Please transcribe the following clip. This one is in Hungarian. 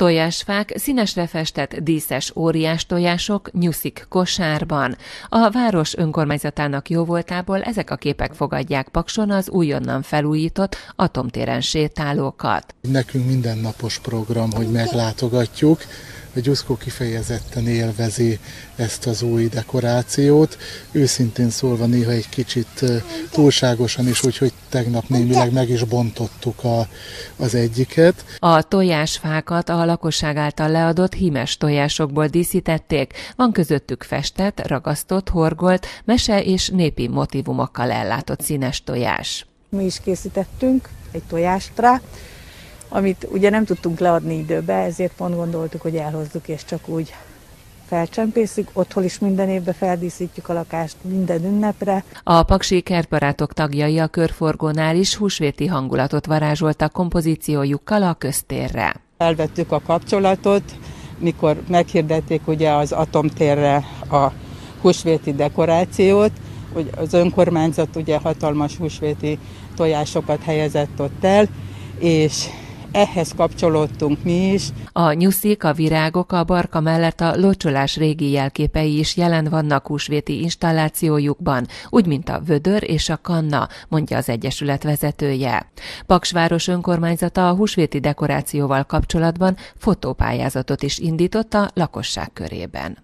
Tojásfák, színesre festett díszes óriás tojások nyuszik kosárban. A város önkormányzatának jóvoltából ezek a képek fogadják Pakson az újonnan felújított atomtéren sétálókat. Nekünk mindennapos program, hogy meglátogatjuk. A Gyuszkó kifejezetten élvezi ezt az új dekorációt. Őszintén szólva néha egy kicsit túlságosan is, úgyhogy tegnap némileg meg is bontottuk az egyiket. A tojásfákat a lakosság által leadott hímes tojásokból díszítették, van közöttük festett, ragasztott, horgolt, mese és népi motívumokkal ellátott színes tojás. Mi is készítettünk egy tojást rá, amit ugye nem tudtunk leadni időbe, ezért pont gondoltuk, hogy elhozzuk és csak úgy felcsempészük. Otthon is minden évben feldíszítjük a lakást minden ünnepre. A paksi kertbarátok tagjai a körforgónál is húsvéti hangulatot varázsoltak kompozíciójukkal a köztérre. Elvettük a kapcsolatot, mikor meghirdették ugye az atomtérre a húsvéti dekorációt, hogy az önkormányzat ugye hatalmas húsvéti tojásokat helyezett ott el, és ehhez kapcsolódtunk mi is. A nyuszik, a virágok, a barka mellett a locsolás régi jelképei is jelen vannak húsvéti installációjukban, úgy, mint a vödör és a kanna, mondja az egyesület vezetője. Paks város önkormányzata a húsvéti dekorációval kapcsolatban fotópályázatot is indított a lakosság körében.